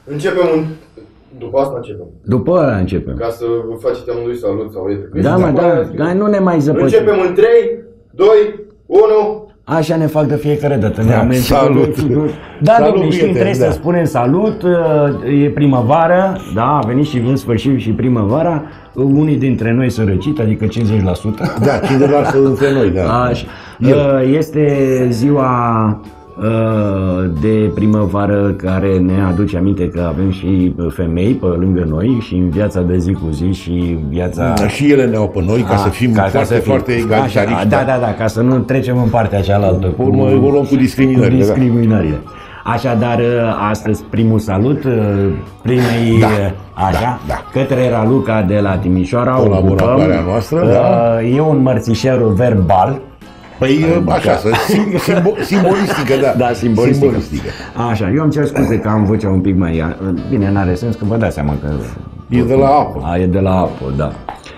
După asta începem. După ăla începem. Ca să faceți amândoi salut sau iete. Da, mă, dar nu ne mai zăpăcim. Începem în 3, 2, 1... Așa ne fac de fiecare dată. Salut! Da, domnule, știm, trebuie să spunem salut, e primăvară, da, a venit și în sfârșit și primăvara. Unii dintre noi sunt răciți, adică 50%. Da, 50% între noi, da. Așa. Este ziua de primăvară care ne aduce aminte că avem și femei pe lângă noi și în viața de zi cu zi și viața... Și ele ne au pe noi ca să fim foarte egalitariști. Da, ca să nu trecem în partea cealaltă cu luăm cu discriminările. Așadar, astăzi primul salut primei către Raluca de la Timișoara, colaboratoarea noastră, e un mărțișer verbal. Păi așa, simbolistică, da. Da, simbolistică. Așa, eu îmi cer scuze că am vocea un pic mai... Bine, n-are sens că vă dați seama că... E de la apă. E de la apă, da.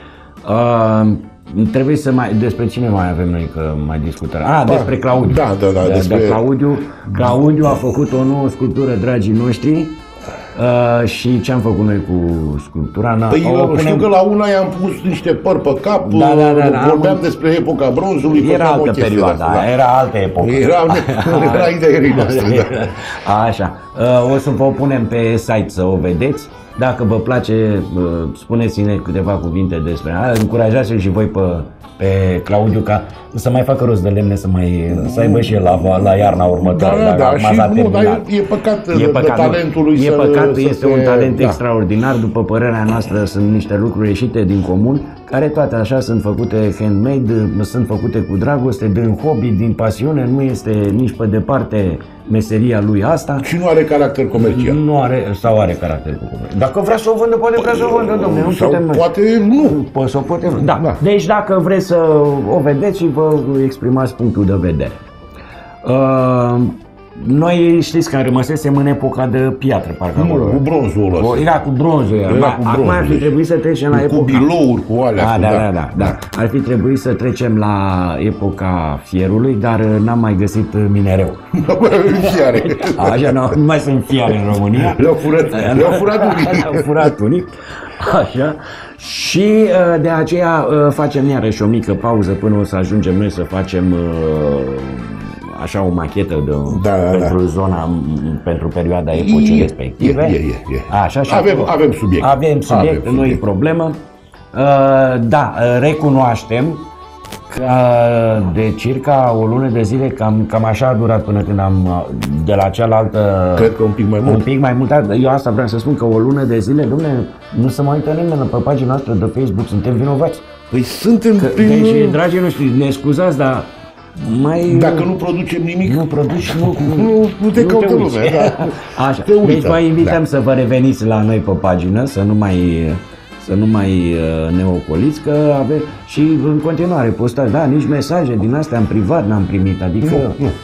Trebuie să mai... Despre cine mai avem noi că mai discutăm? Despre Claudiu. Da, despre... Claudiu a făcut o nouă sculptură, dragii noștri. Și ce am făcut noi cu sculptura? Păi eu știu că la una i-am pus niște păr pe cap, vorbeam despre epoca bronzului. Era altă perioadă, era altă epocă. Era ideea noastră, Așa, o să vă punem pe site să o vedeți. Dacă vă place, spuneți-ne câteva cuvinte despre ea, încurajați-l și voi pe Claudiu ca să mai facă rost de lemne, să aibă și el la iarna următoare. Da, și dar e păcat de talentul lui. E păcat, este un talent extraordinar, după părerea noastră sunt niște lucruri ieșite din comun, care toate așa sunt făcute handmade, sunt făcute cu dragoste, din hobby, din pasiune, nu este nici pe departe meseria lui asta. Și nu are caracter comercial. Nu are, sau are caracter comercial. Dacă vrea să o vândă, poate vrea să o vândă, domnule, nu putem noi. Poate nu. Da. Deci dacă vreți să o vedeți și vă exprimați punctul de vedere. Noi știți că rămăsesem în epoca de piatră, parcă acolo. Cu bronzul ăla. Era cu bronzul. Acum ar fi trebuit să trecem la epoca... Cu bilouri, cu alea. Da. Ar fi trebuit să trecem la epoca fierului, dar n-am mai găsit minereu. Fiare. Așa, nu mai sunt fiare în România. Le-au furat unii. Așa. Și de aceea facem iarăși o mică pauză până o să ajungem noi să facem așa o machetă pentru zona, pentru perioada epocii respective. Așa, și avem subiect. Avem subiect, nu e problemă. Recunoaștem că de circa o lună de zile, cam așa a durat până când am, de la cealaltă... Cred că un pic mai mult. Eu asta vreau să spun, că o lună de zile, dom'le, nu se mai uită nimeni pe pagina noastră de Facebook, suntem vinovați. Păi suntem Deci, dragii noștri, ne scuzați, dar dacă nu producem nimic, nu te caută lumea. Așa. Deci vă invităm să vă reveniți la noi pe pagină, să nu mai ne ocoliți, că aveți și în continuare postați, nici mesaje din astea în privat n-am primit, adică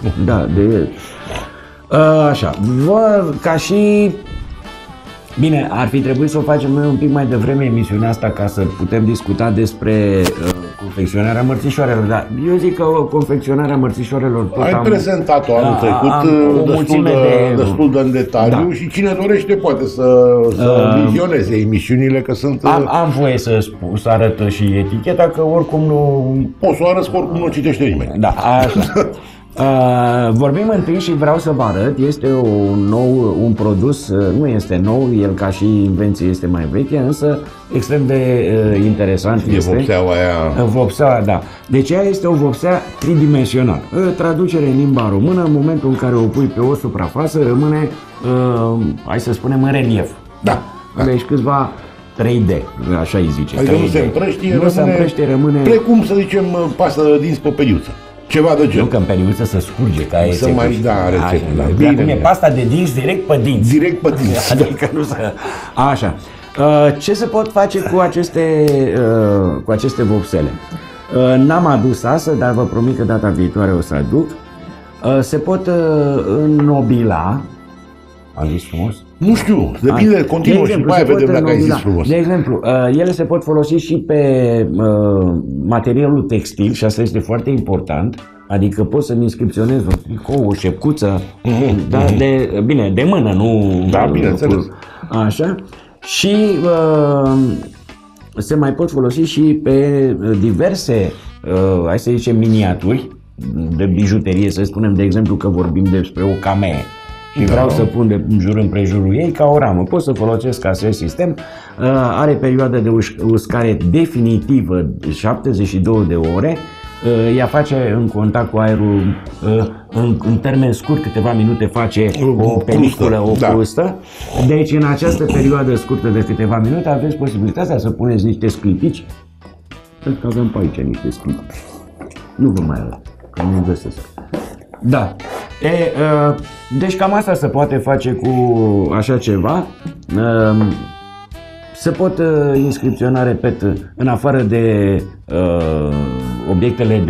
așa, ca și bine, ar fi trebuit să o facem noi un pic mai devreme emisiunea asta ca să putem discuta despre confecționarea mărțișoarelor, dar eu zic că confecționarea mărțișoarelor ai prezentat-o anul trecut destul de în detaliu și cine dorește poate să vizioneze emisiunile, că sunt... Am voie să arăt și eticheta, că oricum nu... Poți să o arăți, că oricum nu o citește nimeni. Da, așa. Vorbim întâi și vreau să vă arăt, este un produs, nu este nou, el ca și invenție este mai veche, însă extrem de interesant. E vopseaua aia. Vopseaua, da. Deci ea este o vopsea tridimensională. Traducere în limba română, în momentul în care o pui pe o suprafață, rămâne, hai să spunem, în relief. Da. Deci câțiva 3D, așa îi zice. Adică nu se împrăștie, rămâne... Precum să zicem pasta de dinți pe periuță. Ceva de genul. Nu, că în periuță să scurge, ca să mai rețetă. Bine, e pasta de dinți direct pe dinți. Direct pe dinți. Adică nu să... Așa. Ce se pot face cu aceste vopsele? N-am adus asta, dar vă promit că data viitoare o să aduc. Se pot înnobila. Am zis frumos? Nu știu, depinde, continuă și mai vedem dacă ai zis frumos. De exemplu, ele se pot folosi și pe materialul textil și asta este foarte important. Adică pot să-mi inscripționez un tricou, o șepcuță, dar bine, de mână, nu... Da, bineînțeles. Așa. Și se mai pot folosi și pe diverse, hai să zicem, miniaturi de bijuterie, să spunem, de exemplu, că vorbim despre o camee și vreau să pun de jur împrejurul ei ca o ramă. Pot să folosesc acest sistem, are perioadă de uscare definitivă 72 de ore, ea face în contact cu aerul, în termen scurt, câteva minute face o peliculă, o crustă. Deci în această perioadă scurtă de câteva minute aveți posibilitatea să puneți niște sclipici. Cred că avem pe aici niște sclipici. Nu vă mai arăt, că nu găsesc. Da. Deci cam asta se poate face cu așa ceva. Se pot inscripționa, repet, în afară de obiectele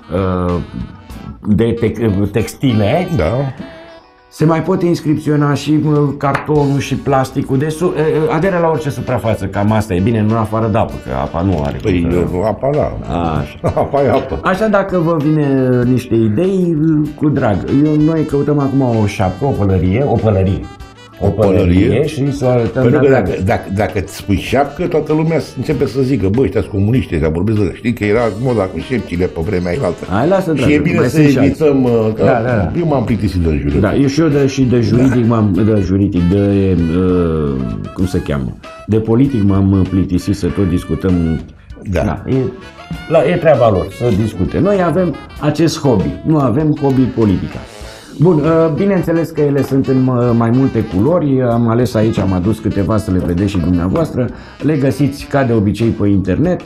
de textile, Da. se mai pot inscripționa și cartonul și plasticul. Deci aderă la orice suprafață, cam asta e. Bine, nu în afară de apă, că apa nu are. Păi, apa, da. Așa. Apa e apă. Așa, dacă vă vine niște idei, cu drag. Noi căutăm acum o șapcă, o pălărie și să o arătăm. Pentru că dacă îți spui șapcă, toată lumea începe să zică, bă, ăștia sunt comuniști, ăștia vorbesc de... Știi că era moda cu șepcile pe vremea ailaltă. Hai, lasă, și e bine să evităm, că da. Eu m-am plictisit de juridic. Da, eu și eu de juridic, cum se cheamă, de politic m-am plictisit să tot discutăm. Da. E treaba lor să discute. Noi avem acest hobby, nu avem hobby politica. Bun, bineînțeles că ele sunt în mai multe culori, am ales aici, am adus câteva să le vedeți și dumneavoastră, le găsiți ca de obicei pe internet,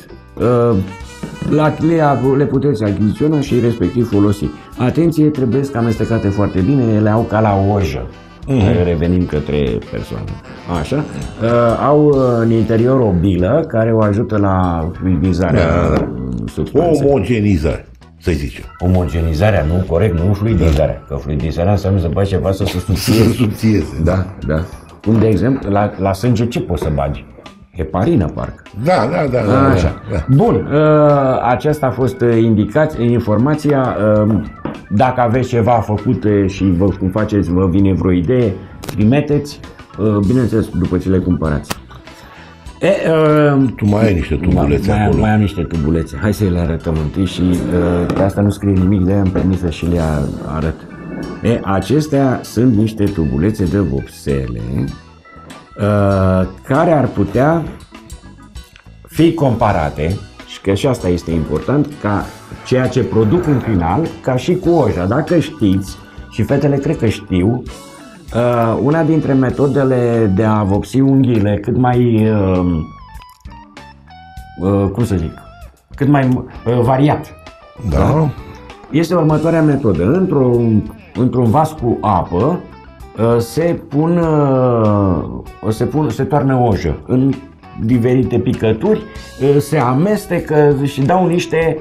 le puteți achiziționa și respectiv folosi. Atenție, trebuie să amestecate foarte bine, ele au ca la ojă. Revenim către persoană. Așa. Au în interior o bilă care o ajută la fluidizarea substanței. Omogenizare, să zicem. Omogenizarea, nu, corect, nu fluidizarea. Că fluidizarea înseamnă să bagi ceva să se subțieze. Da. Cum de exemplu, la sânge ce poți să bagi? Heparină, parcă. Da. Așa. Bun, aceasta a fost informația. Dacă aveți ceva făcut și cum faceți, vă vine vreo idee, trimiteți, bineînțeles, după ce le cumpărați. Tu mai ai niște tubulețe acolo. Mai am niște tubulețe. Hai să le arătăm întâi și pe asta nu scrie nimic, de aia am permis să și le arăt. Acestea sunt niște tubulețe de vopsele care ar putea fi comparate, și că și asta este important, ca ceea ce produc în final, ca și cu oja. Dacă știți, și fetele cred că știu, una dintre metodele de a vopsi unghiile cât mai, cum să zic, cât mai variat, Da. este următoarea metodă. Într-un vas cu apă se toarnă ojă în diferite picături, se amestecă și dau niște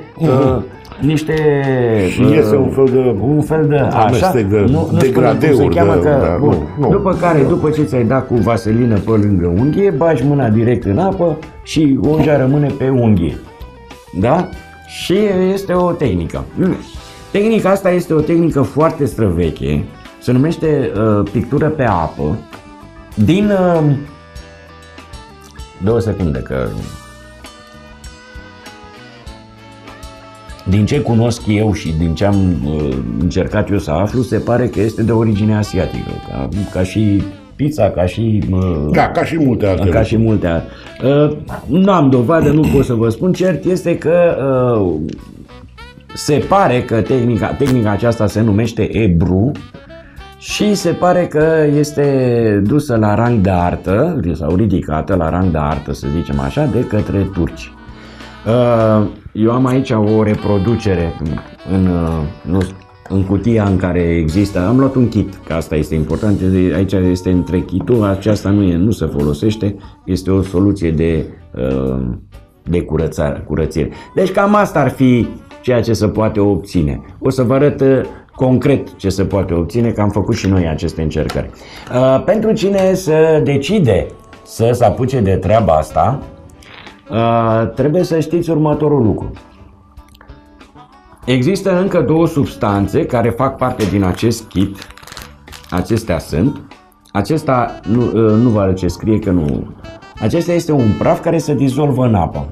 și iese un fel de amestec de degradeuri. După care, după ce ți-ai dat cu vaselină pe lângă unghie, bagi mâna direct în apă și oja rămâne pe unghie. Da? Și este o tehnică. Tehnica asta este o tehnică foarte străveche, se numește pictură pe apă, din 2 secunde, că din ce cunosc eu și din ce am încercat eu să aflu, se pare că este de origine asiatică, ca și pizza, ca și... Da, ca și multe altele. Ca și multe altele. Nu am dovadă, nu pot să vă spun. Cert este că se pare că tehnica aceasta se numește ebru și se pare că este dusă la rang de artă, sau ridicată la rang de artă, să zicem așa, de către turci. Eu am aici o reproducere în cutia în care există. Am luat un kit, că asta este important. Aici este între kitul, aceasta nu se folosește, este o soluție de curățire. Deci cam asta ar fi ceea ce se poate obține. O să vă arăt concret ce se poate obține, că am făcut și noi aceste încercări. Pentru cine se decide să se apuce de treaba asta, trebuie să știți următorul lucru. Există încă două substanțe care fac parte din acest kit. Acestea sunt. Acesta nu vă arăt ce scrie, că nu. Acesta este un praf care se dizolvă în apă.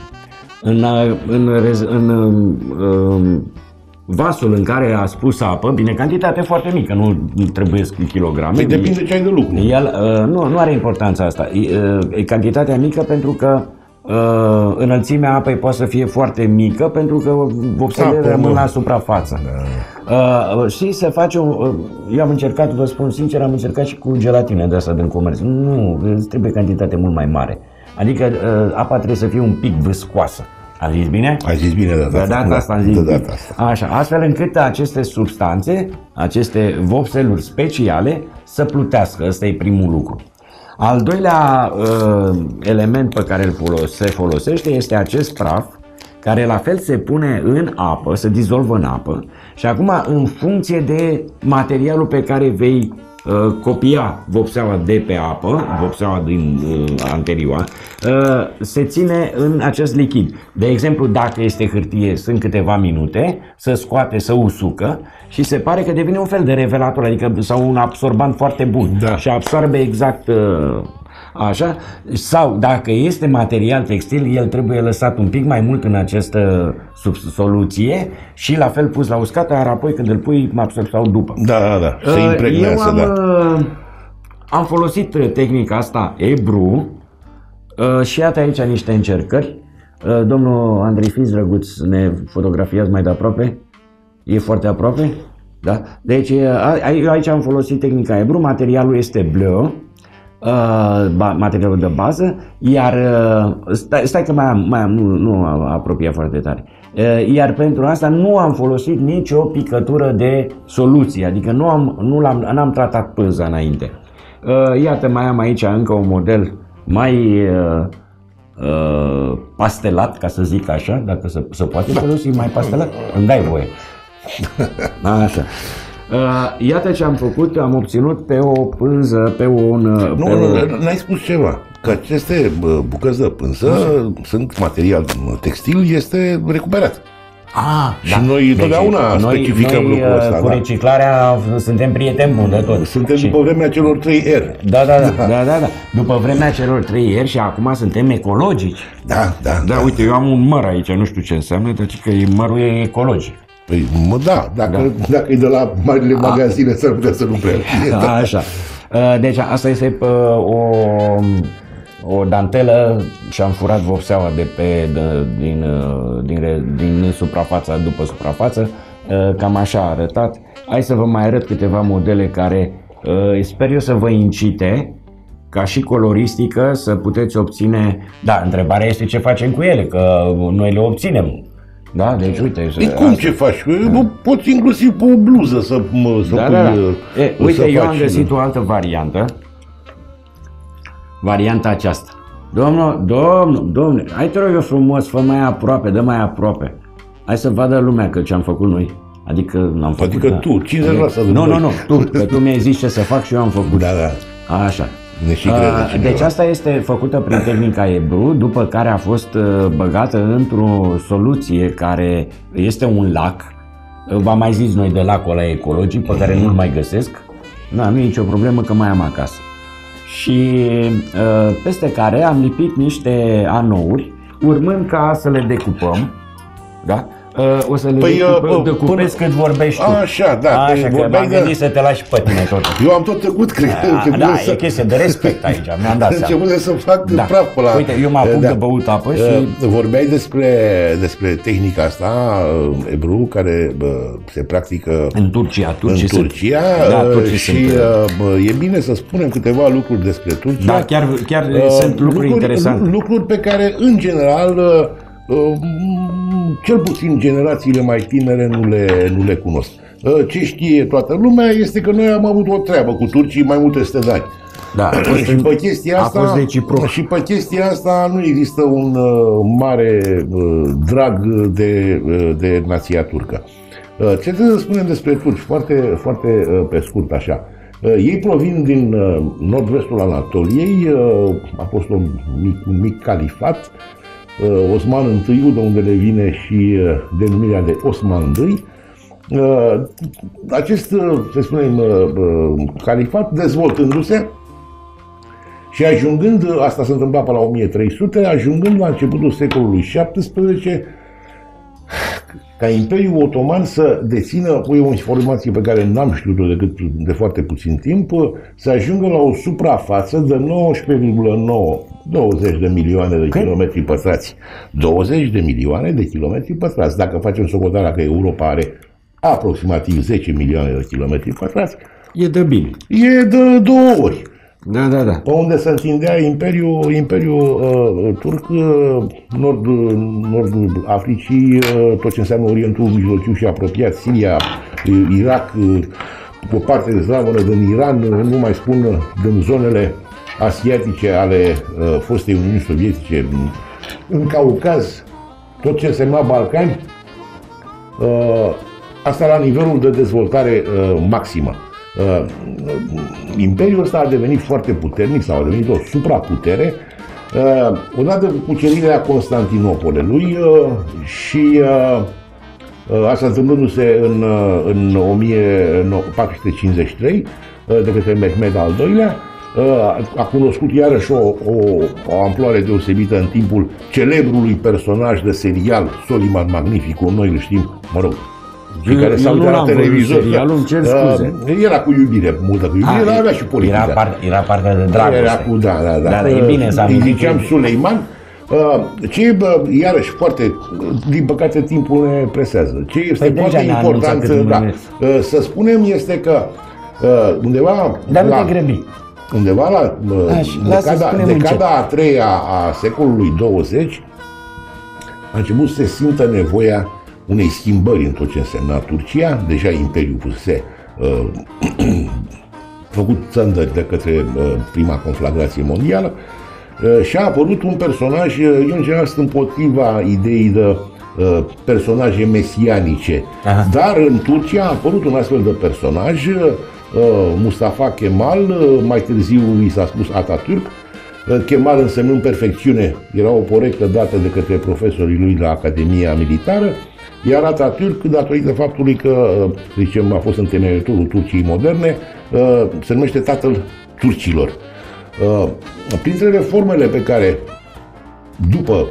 În vasul în care a spus apă, bine, cantitate foarte mică, nu trebuie kilograme. Păi depinde ce ai de lucru. El, nu are importanța asta. E cantitatea mică pentru că înălțimea apei poate să fie foarte mică pentru că vopselele rămân la suprafață. Da. Și se face eu am încercat, vă spun sincer, am încercat și cu gelatină de asta din comerț. Nu, trebuie cantitate mult mai mare. Adică apa trebuie să fie un pic viscoasă. Am zis bine? Ai zis bine de data asta. Am zis bine. Așa, astfel încât aceste substanțe, aceste vopseluri speciale să plutească. Ăsta e primul lucru. Al doilea element pe care se folosește este acest praf, care la fel se pune în apă, se dizolvă în apă și acum în funcție de materialul pe care vei copia vopseaua de pe apă, vopseaua din anterioară, se ține în acest lichid. De exemplu, dacă este hârtie, sunt câteva minute, se scoate, se usucă și se pare că devine un fel de revelator, adică sau un absorbant foarte bun, da. Și absorbe exact așa, sau dacă este material textil, el trebuie lăsat un pic mai mult în această soluție și la fel pus la uscat, iar apoi când îl pui absorb sau după. Da, se impregnează, am folosit tehnica asta Ebru și iată aici niște încercări. Domnul Andrei, fiți drăguț, ne fotografiați mai de aproape. E foarte aproape? Da? Deci aici am folosit tehnica Ebru, materialul este bleu. Materialul de bază, iar stai că mai am, nu apropia foarte tare. Iar pentru asta nu am folosit nicio picătură de soluție, adică n-am tratat pânza înainte. Iată, mai am aici încă un model mai pastelat, ca să zic așa, dacă se poate folosi mai pastelat, îmi dai voie. Așa. Iată ce am făcut, am obținut pe o pânză, n-ai spus ceva, că aceste bucăți de pânză sunt material textil, este recuperat. Și noi totdeauna specificăm lucrul ăsta. Cu reciclarea suntem prieteni buni de tot. Suntem după vremea celor 3 R. Da. După vremea celor 3 R și acum suntem ecologici. Da, uite, eu am un măr aici, nu știu ce înseamnă, dar că mărul e ecologic. Păi, dacă e de la marile magazine, s-ar putea să nu prea. Așa. Deci asta este o dantelă și am furat vopseaua din suprafața după suprafață. Cam așa a arătat. Hai să vă mai arăt câteva modele care sper eu să vă incite ca și coloristică să puteți obține. Da, întrebarea este ce facem cu ele, că noi le obținem. Da, deci uite. Cum ce faci? Poți inclusiv pe o bluză să pui. Uite, eu am găsit o altă variantă. Varianta aceasta. Domnul, hai te rog eu frumos, fă mai aproape, dă mai aproape. Hai să vadă lumea că ce am făcut noi. Adică n-am făcut. Adică tu, 50% Nu, tu mi-ai zis ce să fac și eu am făcut. Da. Așa. Deci asta este făcută prin tehnica Ebru, după care a fost băgată într-o soluție care este un lac. V-am mai zis noi de lacul ăla ecologic pe care nu-l mai găsesc. Nu e nicio problemă că mai am acasă. Și peste care am lipit niște anouri, urmând ca să le decupăm. Da? O să le decupezi cât vorbești tu. Așa, da. Așa că m-am gândit să te lași pe tine tot. Eu am tot tăcut, cred că. Da, e chestie de respect aici, mi-am dat seama. Început să fac praf pe la... Uite, eu mă apuc de băut apă și... Vorbeai despre tehnica asta, Ebru, care se practică în Turcia. Și e bine să spunem câteva lucruri despre Turcia. Da, chiar sunt lucruri interesante. Lucruri pe care, în general, cel puțin generațiile mai tinere nu le cunosc. Ce știe toată lumea este că noi am avut o treabă cu turcii mai multe sute de ani. Da, și pe chestia asta nu există un mare drag de nația turcă. Ce trebuie să spunem despre turci? Foarte, foarte pe scurt așa. Ei provin din nord-vestul Anatoliei, a fost un mic califat Osman I, de unde le vine și denumirea de Osman I. Acest, să spunem, califat dezvoltându-se și ajungând, asta se întâmpla pe la 1300, ajungând la începutul secolului XVII, ca Imperiul Otoman să dețină, o informație pe care n-am știut-o decât de foarte puțin timp, să ajungă la o suprafață de 20 de milioane de kilometri pătrați. 20 de milioane de kilometri pătrați. Dacă facem socoteala că Europa are aproximativ 10 milioane de kilometri pătrați, E de bine. e de 2 ori. Da. Pe unde se întindea Imperiul Turc, nordul Africii, tot ce înseamnă Orientul Mijlociu și apropiat, Siria, Irak, o parte de slavănă din Iran, nu mai spun din zonele asiatice ale fostei Uniuni Sovietice, în Caucaz, tot ce însemna Balcani, asta la nivelul de dezvoltare maximă. Imperiul ăsta a devenit foarte puternic sau a devenit o supraputere odată cu cucerirea Constantinopolului și asta întâmplându-se în 1453 de către Mehmed al II-lea. A cunoscut iarăși o amploare deosebită în timpul celebrului personaj de serial Soliman Magnificul, noi îl știm, mă rog, cei care s-au uitat la televizor. Îmi cer scuze. Era cu iubire, multă cu iubire, dar avea și politică. Era partea de dragoste. Era cu, da. Dar e bine să îi ziceam Suleiman. Ce iarăși foarte, din păcate timpul ne presează. Ce este foarte important să spunem este că undeva dar nu te grăbi. Undeva la decada a treia a secolului 20 a început să se simtă nevoia unei schimbări în tot ce însemna Turcia. Deja Imperiul fusese făcut țăndări de către prima conflagrație mondială și a apărut un personaj, eu în general sunt împotriva ideii de personaje mesianice. Aha. Dar în Turcia a apărut un astfel de personaj, Mustafa Kemal, mai târziu i s-a spus Atatürk. Kemal însemnând perfecțiune, era o porectă dată de către profesorii lui la Academia Militară, iar Atatürk, datorită faptului că, zicem, a fost întemeitorul Turciei moderne, se numește tatăl turcilor. Printre reformele pe care, după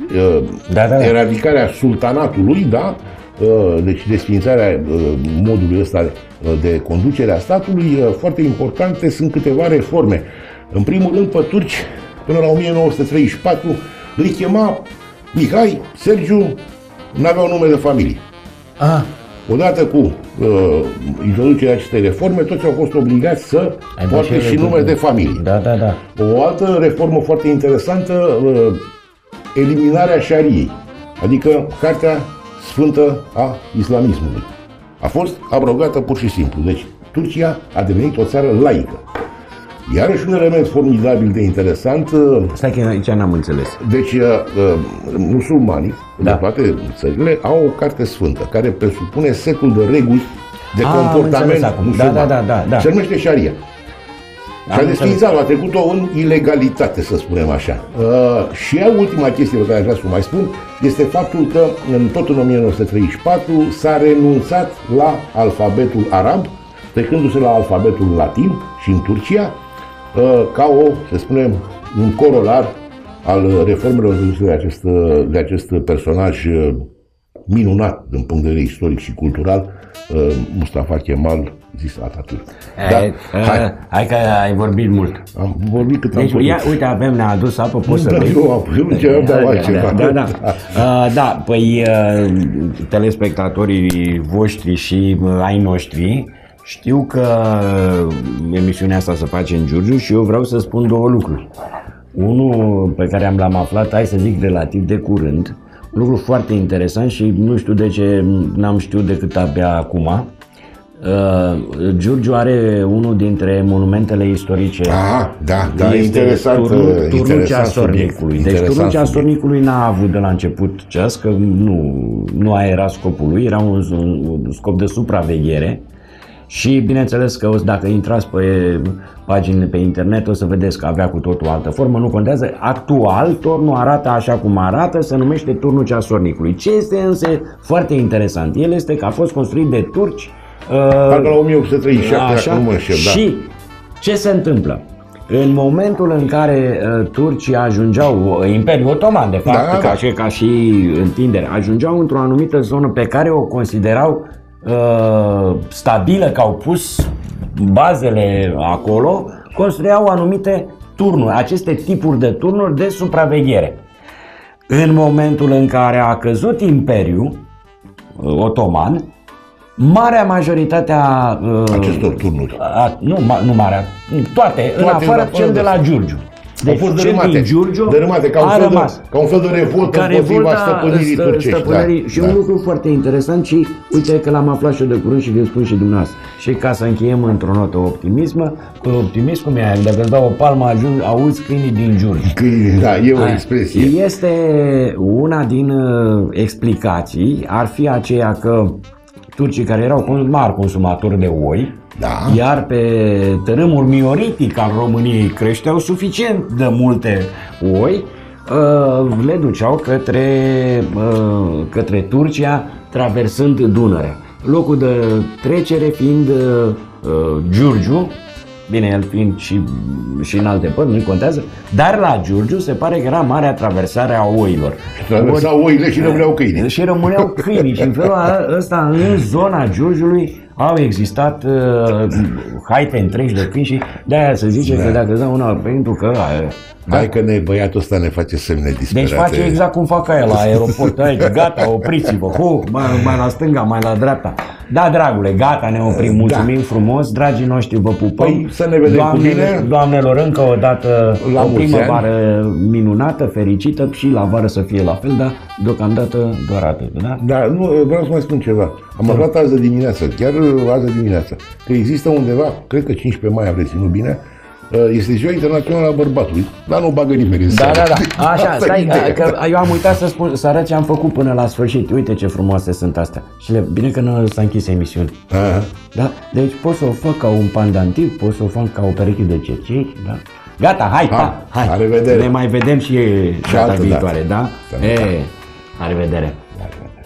eradicarea sultanatului, deci desființarea modului ăsta de conducere a statului, foarte importante sunt câteva reforme. În primul rând, pe turci, până la 1934, îi chema Mihai, Sergiu, n-aveau nume de familie. Aha. Odată cu introducerea acestei reforme, toți au fost obligați să poarte și nume de familie. Da. O altă reformă foarte interesantă, eliminarea șariei, adică Cartea Sfântă a Islamismului. A fost abrogată pur și simplu. Deci Turcia a devenit o țară laică. Iarăși un element formidabil de interesant. Stai că aici n-am înțeles. Deci musulmanii de toate țările au o carte sfântă care presupune setul de reguli de comportament musulman. Da. Se numește șaria. Și a desființat, a trecut-o în ilegalitate, să spunem așa. Și ultima chestie pe care aș vrea să o mai spun este faptul că tot în 1934 s-a renunțat la alfabetul arab, trecându-se la alfabetul latin și în Turcia, ca să spunem, un corolar al reformelor introduse de acest personaj minunat din punct de vedere istoric și cultural, Mustafa Kemal, zis Atatürk. Hai că ai vorbit mult. Am vorbit cât am putut. Uite, ne-a adus apă, poți să bei? Eu dau altceva. Da, păi telespectatorii voștri și ai noștri știu că emisiunea asta se face în Giurgiu și eu vreau să spun două lucruri. Unul pe care l-am aflat, hai să zic, relativ de curând, un lucru foarte interesant și nu știu de ce n-am știut decât abia acum. Giurgiu are unul dintre monumentele istorice. Da, interesant. Turnul Ceasornicului. Deci Turnul Ceasornicului n-a avut de la început ceas, că nu a era scopul lui, era un scop de supraveghere. Și bineînțeles că dacă intrați pe paginile pe internet o să vedeți că avea cu totul altă formă, nu contează. Actual, turnul arată așa cum arată, se numește turnul ceasornicului. Ce este însă foarte interesant, el este că a fost construit de turci. Parcă la 1837, așa, dacă nu mă înșel, da. Și ce se întâmplă? În momentul în care turcii ajungeau, Imperiul Otoman de fapt, ca și întindere, ajungeau într-o anumită zonă pe care o considerau stabilă, că au pus bazele acolo, construiau anumite turnuri, aceste tipuri de turnuri de supraveghere. În momentul în care a căzut Imperiul Otoman, marea majoritate a acestor turnuri. Nu marea, toate în afară cel de la Giurgiu. Deci au fost cel din Giurgiu dărâmate ca un fel de revoltă împotriva stăpânirii turcești. Și un lucru foarte interesant și uite că l-am aflat și eu de curând și vi-l spun și dumneavoastră. Și ca să încheiem într-o notă optimism, cum e, dacă îți dau o palmă, auzi câinii din Giurgiu. Da, e o expresie. Este una din explicații, ar fi aceea că turcii care erau mari consumatori de oi, iar pe tărâmul mioritic al României creșteau suficient de multe oi, le duceau către Turcia, traversând Dunărea. Locul de trecere fiind Giurgiu, bine, el fiind și în alte părți, nu contează, dar la Giurgiu se pare că era marea traversare a oilor. Traversau oile și rămâneau câinii. Și rămâneau câinii și în felul ăsta, în zona Giurgiului, au existat haite întregi de câini și de-aia se zice că dacă îți dau una pentru că... Hai că băiatul ăsta ne face semne disperate. Deci face exact cum fac aia la aeroport. Aici, gata, opriți-vă. Mai la stânga, mai la dreapta. Da, dragule, gata, ne oprim. Mulțumim frumos, dragii noștri, vă pupăm. Păi, să ne vedem cu bine. Doamnelor, încă o dată la o primăvară minunată, fericită și la vară să fie la fel, dar deocamdată doar atât, da? Da, nu, vreau să mai spun ceva. Am aflat azi de dimineață, chiar azi de dimineață, că există undeva, cred că 15 mai am reținut bine, este ziua internațională a bărbatului, dar nu bagă nimeni în seară. Da. Așa, stai, că eu am uitat să spun, să arăt ce am făcut până la sfârșit. Uite ce frumoase sunt astea. Și bine că nu s-a închis emisiunea. Da? Deci pot să o fac ca un pandantiv, pot să o fac ca o pereche de cercei, da? Gata, hai. La revedere. Ne mai vedem și data viitoare, da? La revedere. La revedere.